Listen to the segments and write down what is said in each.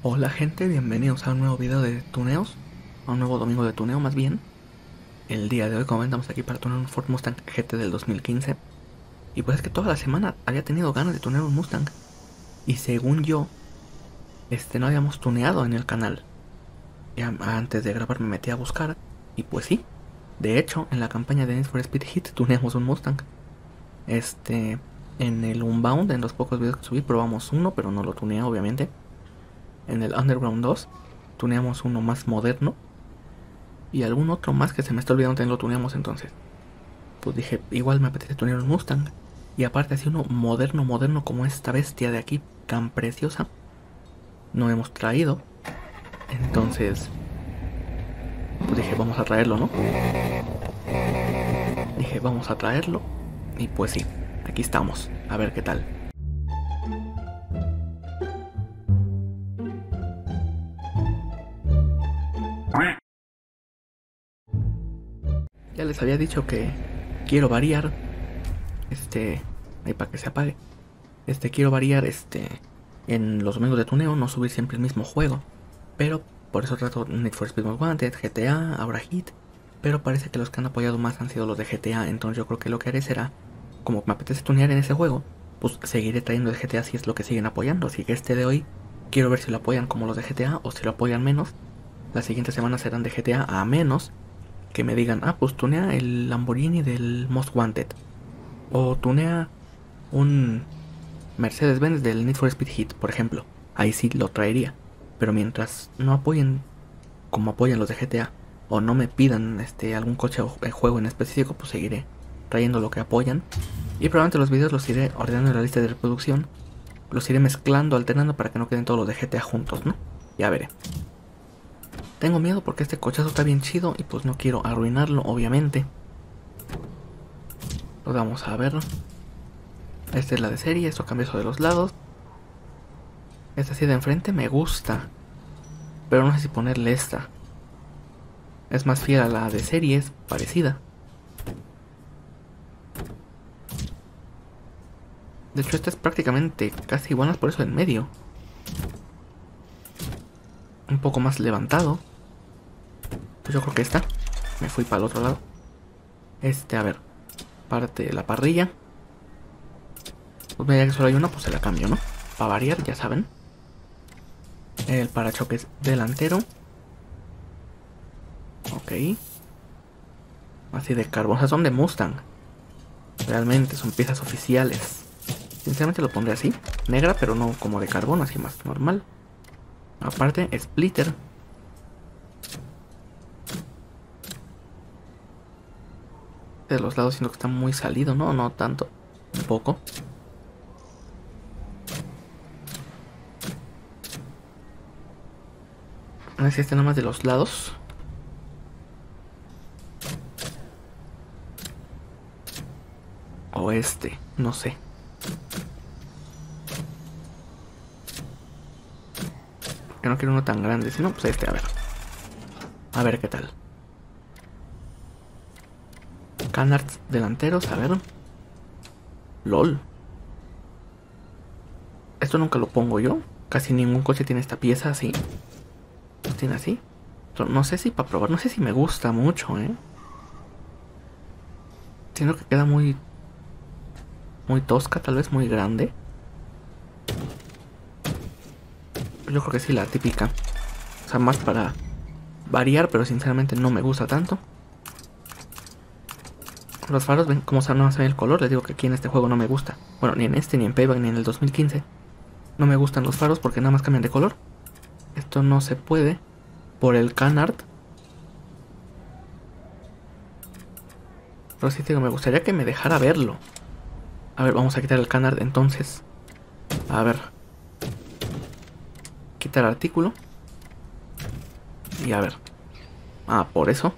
Hola gente, bienvenidos a un nuevo video de tuneos, a un nuevo domingo de tuneo más bien. El día de hoy comentamos aquí para tunear un Ford Mustang GT del 2015. Y pues es que toda la semana había tenido ganas de tunear un Mustang. Y según yo, no habíamos tuneado en el canal. Ya antes de grabar me metí a buscar, y pues sí. De hecho, en la campaña de Need for Speed Heat tuneamos un Mustang. En el Unbound, en los pocos videos que subí, probamos uno, pero no lo tuneé obviamente. En el Underground 2 tuneamos uno más moderno y algún otro más que se me está olvidando también lo tuneamos. Entonces pues dije, igual me apetece tunear un Mustang, y aparte así uno moderno como esta bestia de aquí tan preciosa no hemos traído. Entonces pues dije, vamos a traerlo, ¿no? Dije, vamos a traerlo. Y pues sí, aquí estamos, a ver qué tal. Ya les había dicho que quiero variar. Ahí para que se apague. Quiero variar, en los domingos de tuneo, no subir siempre el mismo juego. Pero por eso trato Need for Speed Most Wanted, GTA, ahora Heat. Pero parece que los que han apoyado más han sido los de GTA. Entonces yo creo que lo que haré será, como me apetece tunear en ese juego, pues seguiré trayendo de GTA si es lo que siguen apoyando. Así que de hoy quiero ver si lo apoyan como los de GTA o si lo apoyan menos. Las siguientes semanas serán de GTA, a menos que me digan, pues tunea el Lamborghini del Most Wanted, o tunea un Mercedes-Benz del Need for Speed Heat, por ejemplo. Ahí sí lo traería. Pero mientras no apoyen como apoyan los de GTA, o no me pidan algún coche o juego en específico, pues seguiré trayendo lo que apoyan. Y probablemente los videos los iré ordenando en la lista de reproducción. Los iré mezclando, alternando para que no queden todos los de GTA juntos, ¿no? Ya veré. Tengo miedo porque este cochazo está bien chido y pues no quiero arruinarlo, obviamente. Lo vamos a ver. Esta es la de serie, esto cambia eso de los lados. Esta así de enfrente me gusta, pero no sé si ponerle esta. Es más fiel a la de serie, es parecida. De hecho esta es prácticamente casi igual, por eso en medio. Un poco más levantado. Pues yo creo que esta. Me fui para el otro lado. A ver. Parte de la parrilla. Pues ya que solo hay una, pues se la cambio, ¿no? Para variar, ya saben. El parachoques delantero. Ok. Así de carbón. O sea, son de Mustang. Realmente son piezas oficiales. Sinceramente lo pondré así. Negra, pero no como de carbón, así más normal. Aparte, splitter. De los lados siento que está muy salido, ¿no? No tanto. Un poco. A ver si nada más de los lados. O no sé. Que no quiero uno tan grande, si no, pues a ver. A ver qué tal. Canards delanteros, a ver. LOL. Esto nunca lo pongo yo. Casi ningún coche tiene esta pieza así. Pues tiene así. No sé si para probar, no sé si me gusta mucho, Siento que queda muy tosca, tal vez muy grande. Yo creo que sí, la típica. O sea, más para variar, pero sinceramente no me gusta tanto. Los faros, ven cómo no se ve el color. Les digo que aquí en este juego no me gusta. Bueno, ni en ni en Payback, ni en el 2015. No me gustan los faros porque nada más cambian de color. Esto no se puede por el canard. Pero sí, digo, me gustaría que me dejara verlo. A ver, vamos a quitar el canard entonces. A ver. Quitar artículo. Y a ver. Por eso.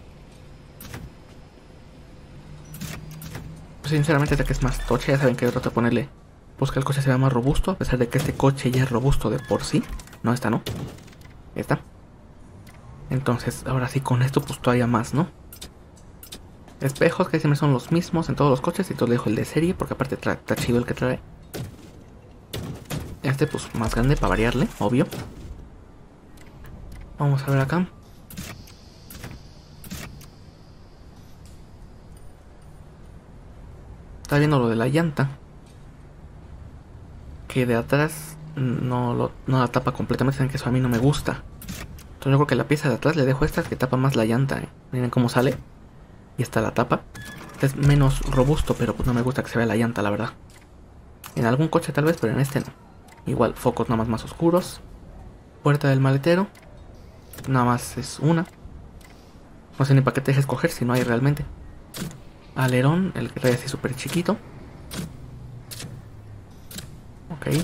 Pues sinceramente esta que es más tocha. Ya saben que yo trato de ponerle, pues que el coche se vea más robusto. A pesar de que este coche ya es robusto de por sí. No, esta no. Esta. Entonces, ahora sí, con esto pues todavía más, ¿no? Espejos que siempre son los mismos en todos los coches. Y todo le dejo el de serie porque aparte está chido el que trae. Pues más grande para variarle, obvio. Vamos a ver acá. Está viendo lo de la llanta. Que de atrás no la tapa completamente. Saben que eso a mí no me gusta. Entonces yo creo que la pieza de atrás le dejo esta que tapa más la llanta. Miren cómo sale. Y está la tapa. Es menos robusto, pero pues no me gusta que se vea la llanta, la verdad. En algún coche tal vez, pero en este no. Igual, focos nada más oscuros. Puerta del maletero. Nada más es una. No sé ni para qué te dejes escoger si no hay realmente. Alerón, el que trae así súper chiquito. Ok.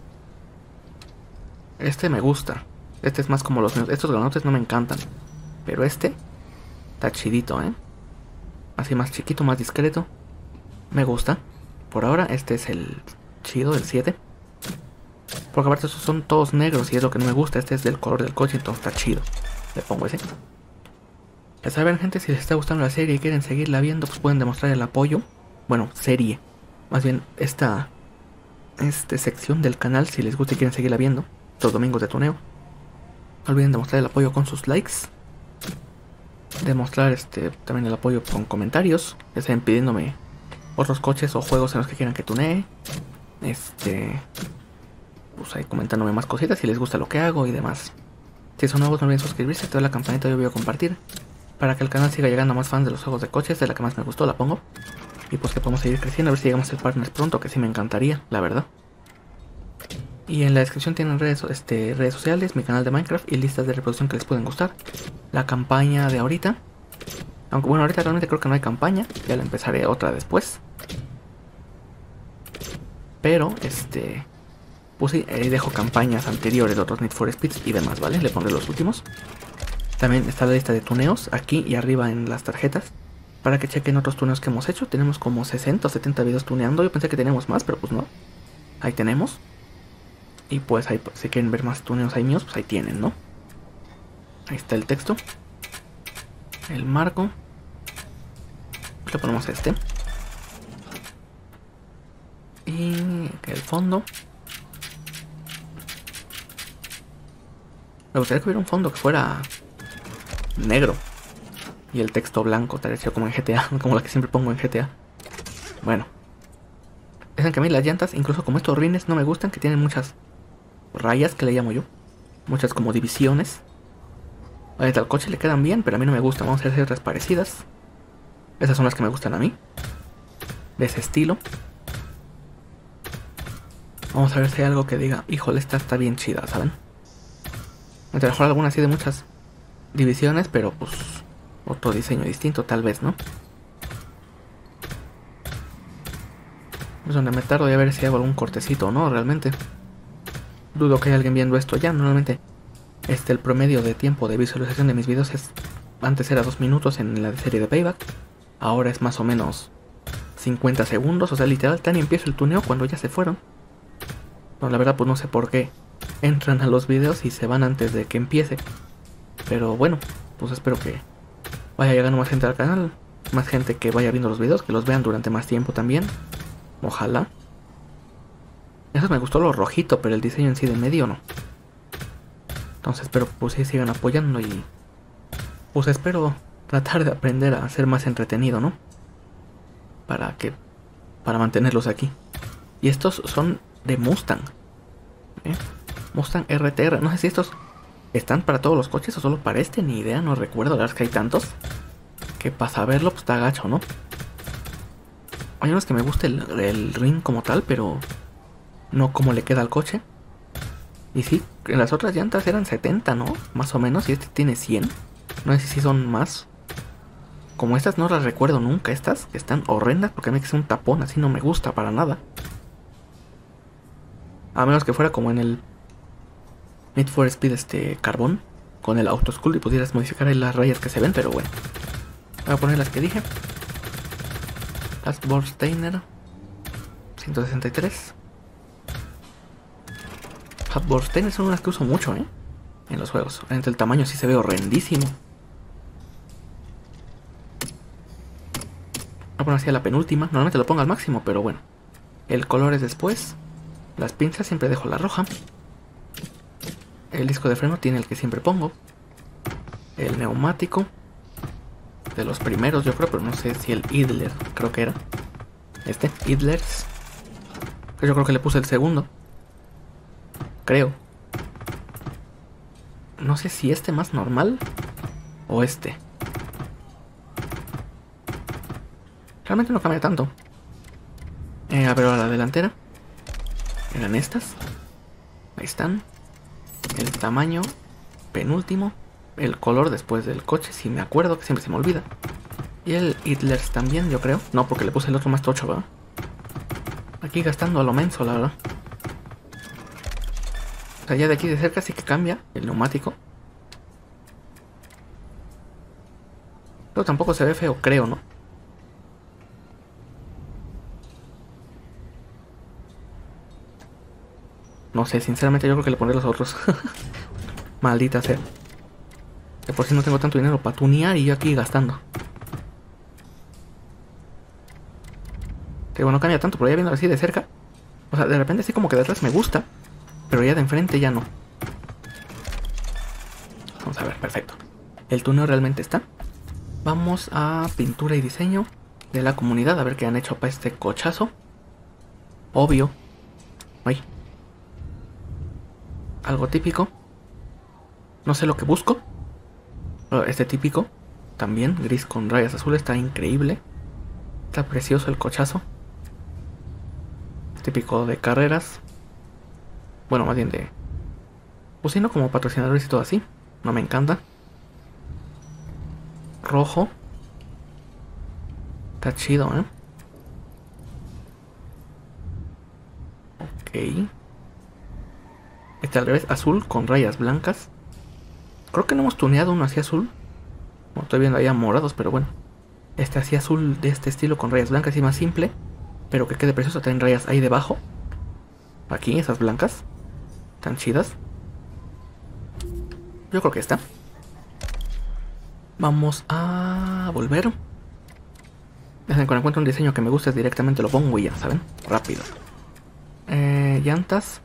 Este me gusta. Este es más como los míos. Estos granotes no me encantan. Pero este está chidito, ¿eh? Así más chiquito, más discreto. Me gusta. Por ahora este es el chido, el 7. Porque aparte estos son todos negros y es lo que no me gusta. Este es del color del coche, entonces está chido. Le pongo ese. Ya saben, gente, si les está gustando la serie y quieren seguirla viendo, pues pueden demostrar el apoyo. Bueno, serie. Más bien esta sección del canal, si les gusta y quieren seguirla viendo. Los domingos de tuneo. No olviden demostrar el apoyo con sus likes. Demostrar también el apoyo con comentarios. Ya estén pidiéndome otros coches o juegos en los que quieran que tunee. Pues ahí comentándome más cositas si les gusta lo que hago y demás. Si son nuevos no olviden suscribirse, activar la campanita y obvio compartir. Para que el canal siga llegando a más fans de los juegos de coches. De la que más me gustó la pongo. Y pues que podamos seguir creciendo, a ver si llegamos a ser partners pronto, que sí me encantaría, la verdad. Y en la descripción tienen redes sociales, mi canal de Minecraft y listas de reproducción que les pueden gustar. La campaña de ahorita. Aunque bueno, ahorita realmente creo que no hay campaña. Ya la empezaré otra después. Pero, pues sí, dejo campañas anteriores de otros Need for Speeds y demás, ¿vale? Le pondré los últimos. También está la lista de tuneos aquí y arriba en las tarjetas. Para que chequen otros tuneos que hemos hecho. Tenemos como 60 o 70 videos tuneando. Yo pensé que teníamos más, pero pues no. Ahí tenemos. Y pues ahí, si quieren ver más tuneos ahí míos, pues ahí tienen, ¿no? Ahí está el texto. El marco. Le ponemos este. Y el fondo. Me gustaría que hubiera un fondo que fuera negro. Y el texto blanco, tal vez como en GTA, como la que siempre pongo en GTA. Bueno. Es que a mí las llantas, incluso como estos rines, no me gustan, que tienen muchas rayas, que le llamo yo. Muchas como divisiones. Ahorita al coche le quedan bien, pero a mí no me gustan. Vamos a hacer otras parecidas. Esas son las que me gustan a mí. De ese estilo. Vamos a ver si hay algo que diga, híjole, esta está bien chida, ¿saben? A lo mejor alguna así de muchas divisiones, pero pues otro diseño distinto tal vez, ¿no? Es donde me tardo de ver si hago algún cortecito o no, realmente. Dudo que haya alguien viendo esto ya. Normalmente el promedio de tiempo de visualización de mis videos es... Antes era 2 minutos en la serie de Payback. Ahora es más o menos 50 segundos. O sea, literal, tan empiezo el tuneo cuando ya se fueron. No, la verdad pues no sé por qué entran a los videos y se van antes de que empiece. Pero bueno, pues espero que vaya llegando más gente al canal. Más gente que vaya viendo los videos, que los vean durante más tiempo también. Ojalá. Eso me gustó lo rojito, pero el diseño en sí de medio no. Entonces espero pues sí sigan apoyando y... Pues espero tratar de aprender a ser más entretenido, ¿no? Para mantenerlos aquí. Y estos son de Mustang. Mustang RTR. No sé si estos están para todos los coches o solo para este, ni idea, no recuerdo. La verdad es que hay tantos que para saberlo pues está gacho, ¿no? Hay unos que me gusta el ring como tal, pero no como le queda al coche. Y sí, en las otras llantas eran 70, ¿no? Más o menos, y este tiene 100. No sé si son más. Como estas no las recuerdo nunca, estas que están horrendas, porque a mí que es un tapón, así no me gusta para nada. A menos que fuera como en el Need for Speed carbón, con el autosculpt y pudieras modificar ahí las rayas que se ven, pero bueno. Voy a poner las que dije. Last Borsteiner 163. Borsteiner son unas que uso mucho, en los juegos. Realmente el tamaño sí se ve horrendísimo. Voy a poner así a la penúltima. Normalmente lo pongo al máximo, pero bueno. El color es después. Las pinzas siempre dejo la roja. El disco de freno tiene el que siempre pongo. el neumático. De los primeros yo creo, pero no sé si el Idler, creo que era. Idlers. Yo creo que le puse el segundo. Creo. No sé si más normal o Realmente no cambia tanto. A ver, a la delantera. Eran estas. Ahí están. El tamaño. Penúltimo. El color después del coche, si me acuerdo, que siempre se me olvida. Y el Idlers también, yo creo. No, porque le puse el otro más tocho, ¿verdad? Aquí gastando a lo menso, la verdad. O sea, ya de aquí de cerca sí que cambia el neumático. Pero tampoco se ve feo, creo, ¿no? No sé, sinceramente yo creo que le pondré los otros. Maldita sea. De por sí no tengo tanto dinero para tunear y yo aquí gastando. Que bueno, cambia tanto, pero ya viendo así de cerca. O sea, de repente así como que de atrás me gusta, pero ya de enfrente ya no. Vamos a ver, perfecto. El tuneo realmente está. Vamos a pintura y diseño de la comunidad, a ver qué han hecho para este cochazo. Obvio. Ay. Algo típico. No sé lo que busco. Este típico. También, gris con rayas azules, está increíble. Está precioso el cochazo. Típico de carreras. Bueno, más bien de... Pues sí, no como patrocinadores y todo así. No me encanta. Rojo. Está chido, ¿eh? Ok. Este al revés, azul con rayas blancas. Creo que no hemos tuneado uno así azul. No, estoy viendo ahí a morados, pero bueno. Este así azul de este estilo con rayas blancas y más simple. Pero que quede precioso, traen rayas ahí debajo. Aquí, esas blancas. Tan chidas. Yo creo que está. Vamos a volver. Cuando encuentro un diseño que me guste directamente lo pongo y ya, ¿saben? Rápido. Llantas.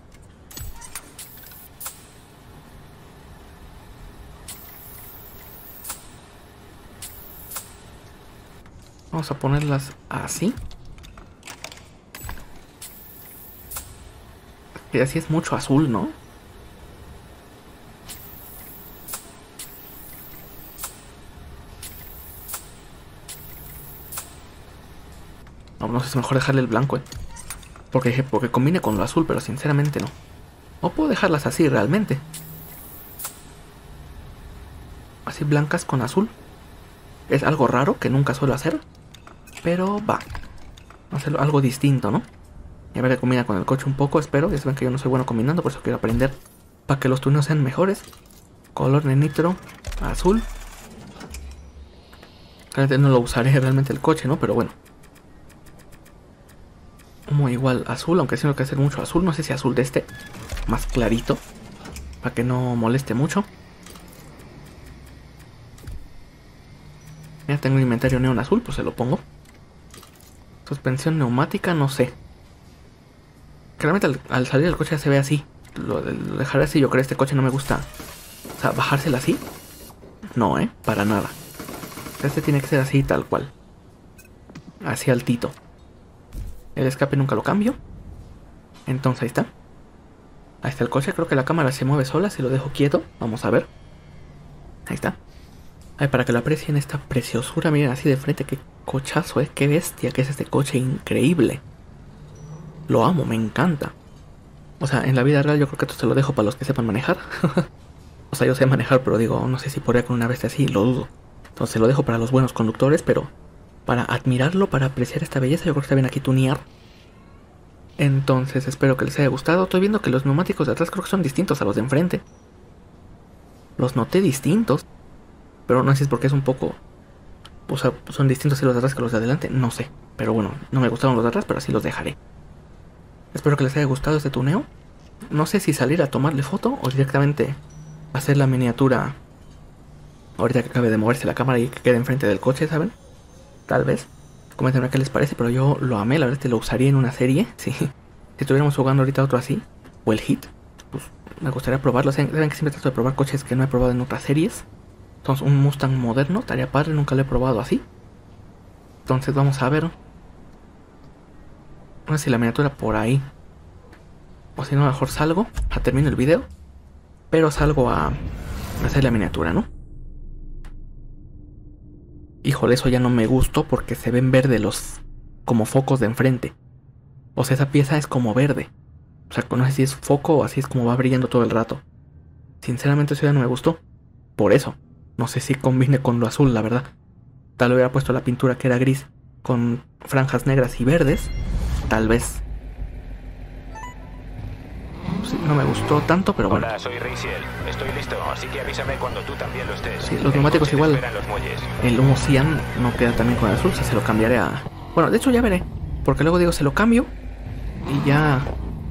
Vamos a ponerlas así. Y así es mucho azul, ¿no? No sé si es mejor dejarle el blanco, porque combine con lo azul, pero sinceramente no. O puedo dejarlas así realmente. Así blancas con azul. Es algo raro que nunca suelo hacer. Pero va. Hacerlo algo distinto, ¿no? Y a ver qué combina con el coche un poco, espero. Ya saben que yo no soy bueno combinando, por eso quiero aprender. Para que los tuneos sean mejores. Color de nitro, azul. Realmente no lo usaré realmente el coche, ¿no? Pero bueno. Como igual azul, aunque sí tengo que hacer mucho azul. No sé si azul de más clarito. Para que no moleste mucho. Ya tengo un inventario neón azul, pues se lo pongo. Suspensión neumática, no sé. Claramente al salir del coche ya se ve así. Lo dejaré así, yo creo que este coche no me gusta. O sea, bajársela así. No, para nada. Este tiene que ser así, tal cual. Así altito. El escape nunca lo cambio. Entonces ahí está. Ahí está el coche, creo que la cámara se mueve sola si lo dejo quieto. Vamos a ver. Ahí está. Ay, para que lo aprecien esta preciosura, miren así de frente, qué cochazo, qué bestia que es este coche, increíble. Lo amo, me encanta. O sea, en la vida real yo creo que esto se lo dejo para los que sepan manejar. O sea, yo sé manejar, pero digo, no sé si podría con una bestia así, lo dudo. Entonces lo dejo para los buenos conductores, pero para admirarlo, para apreciar esta belleza, yo creo que está bien aquí tunear. Entonces espero que les haya gustado. Estoy viendo que los neumáticos de atrás creo que son distintos a los de enfrente. Los noté distintos. Pero no sé si es porque es un poco... O sea, son distintos los de atrás que los de adelante. No sé. Pero bueno, no me gustaron los de atrás, pero así los dejaré. Espero que les haya gustado este tuneo. No sé si salir a tomarle foto o directamente hacer la miniatura ahorita que acabe de moverse la cámara y que quede enfrente del coche, ¿saben? Tal vez. Coméntenme qué les parece, pero yo lo amé. La verdad es que lo usaría en una serie. Sí. Si estuviéramos jugando ahorita otro así, o el Hit, pues me gustaría probarlo. Saben que siempre trato de probar coches que no he probado en otras series. Entonces un Mustang moderno estaría padre, nunca lo he probado así. Entonces vamos a ver. No sé si la miniatura por ahí. O si no, a lo mejor salgo, termino el video. Pero salgo a hacer la miniatura, ¿no? Híjole, eso ya no me gustó porque se ven verde los como focos de enfrente. O sea, esa pieza es como verde. O sea, no sé si es foco o así es como va brillando todo el rato. Sinceramente eso ya no me gustó. Por eso. No sé si combine con lo azul, la verdad. Tal vez hubiera puesto la pintura que era gris con franjas negras y verdes. Tal vez. Sí, no me gustó tanto, pero bueno. Hola, soy Raziel. Estoy listo, así que avísame cuando tú también lo estés. Sí, los neumáticos igual. El humo cian no queda también con el azul, se lo cambiaré a... Bueno, de hecho ya veré. Porque luego digo, se lo cambio. Y ya...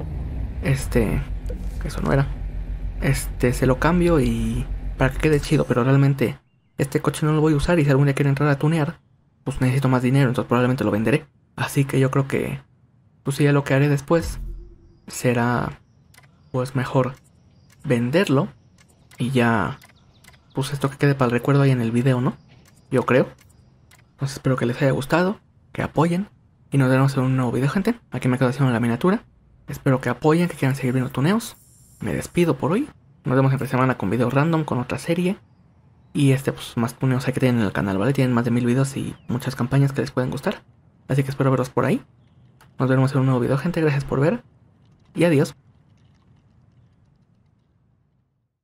Eso no era. Se lo cambio y... Para que quede chido, pero realmente... Este coche no lo voy a usar y si algún día quiero entrar a tunear, pues necesito más dinero, entonces probablemente lo venderé. Así que yo creo que... Pues ya lo que haré después será... Pues mejor venderlo y ya... Pues esto que quede para el recuerdo ahí en el video, ¿no? Yo creo. Entonces espero que les haya gustado, que apoyen. Y nos vemos en un nuevo video, gente. Aquí me quedo haciendo la miniatura. Espero que apoyen, que quieran seguir viendo tuneos. Me despido por hoy. Nos vemos entre semana con videos random, con otra serie. Y pues más tuneos hay que tienen en el canal, ¿vale? Tienen más de 1000 videos y muchas campañas que les pueden gustar. Así que espero verlos por ahí. Nos vemos en un nuevo video, gente. Gracias por ver. Y adiós.